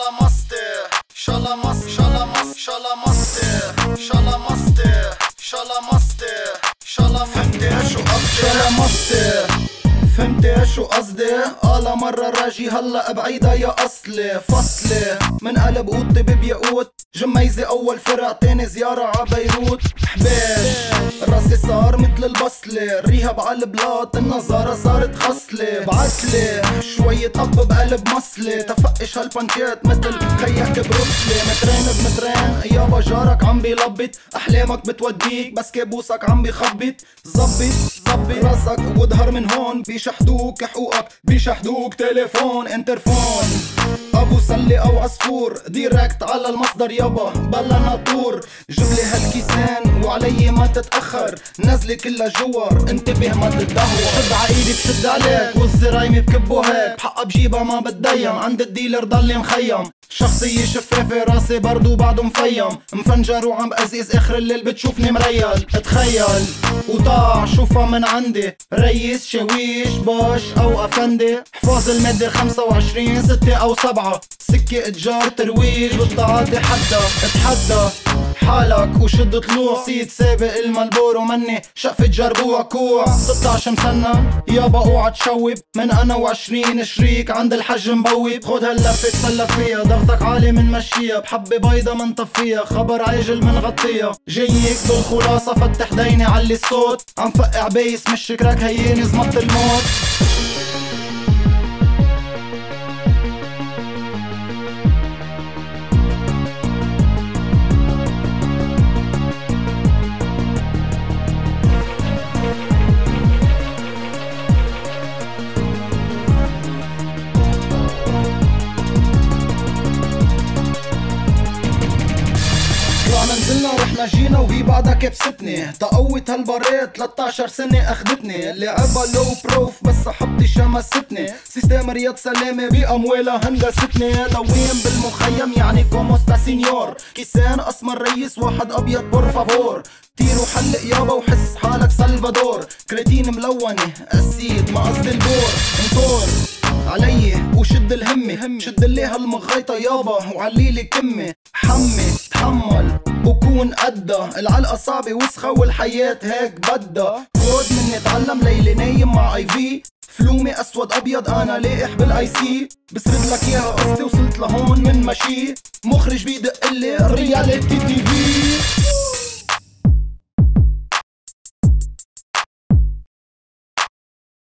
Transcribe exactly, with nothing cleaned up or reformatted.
Şalamastı, şalamaz, şalamaz, şalamastı, şalamastı, şalamastı, şalam فهمتي شو قصدي شalamastı فهمتي شو قصدي قالا مرة راجي هلا بعيدة يا أصلي فصلي من قلب قوطي ببيقوت جميزة أول فرع تاني زيارة ع بيروت حباش راسي صار متل البصلة ريها بعالبلاط النظارة صارت خصلة بعتلي شوية طب بقلب مصلي تفقش هالبانكات متل خيك بروسلي مترين بمترين يابا جارك عم بيلبط أحلامك بتوديك بس كابوسك عم بيخبط زبط زبط راسك وظهر من هون بيشحدوك حقوقك بيشحدوك تليفون انترفون ابو سلي او عصفور ديركت على المصدر يابا بلا ناطور جبلي هالكيسان وعلي ما تتأخر نزلي كلها جوار انتبه ما تتدهور شد عايدي بشد عليك والزرايمي بكبو هيك بحقها بجيبها ما بتضيم عند الديلر ضلي مخيم شخصية شفافة راسي برضو بعده مفيم مفنجر وعم بأزيز اخر الليل بتشوفني مريل اتخيل وطاع شوفها من عندي ريس شويش باش او افندي حفاظ المادة خمسة وعشرين ستة او سبعة سكة اتجار ترويج بالتعاطي حدا اتحدى حالك وشد طلوع سيد سابق المالبورو مني شقفة جربوع كوع ستة عشر مسنن يابا اوعى تشوب من انا وعشرين شريك عند الحج مبوب خد هاللفة تسلى فيها ضغطك عالي من مشيها بحبة بيضة منطفيها خبر عاجل منغطيها جايك بالخلاصة فتح ديني علي الصوت عم فقع بيس مش شكرك هيني زمط الموت طلعنا نزلنا ورحنا جينا وهي بعدها كبستني تقوت هالبارات ثلاثة عشر سنة اخدتني لعبها لو بروف بس صاحبتي شمستني سيستم رياض سلامة بأموالها هندستني دوين بالمخيم يعني كوموستا سينيور كيسان اسمر ريس واحد ابيض بورفافور طير وحلق يابا وحس حالك سلفادور كريتين ملونة السيد ما قصد البور انطور علي وشد الهمة شد لي هالمغيطة يابا وعليلي كمة حمي تحمل وكون قدا العلقة صعبة وسخة والحياة هيك بدها خود مني اتعلم ليلي نايم مع اي في فلومي اسود ابيض انا لاقح بالاي سي بسرد لك اياها قصتي وصلت لهون من مشي مخرج بيدق لي رياليتي تي في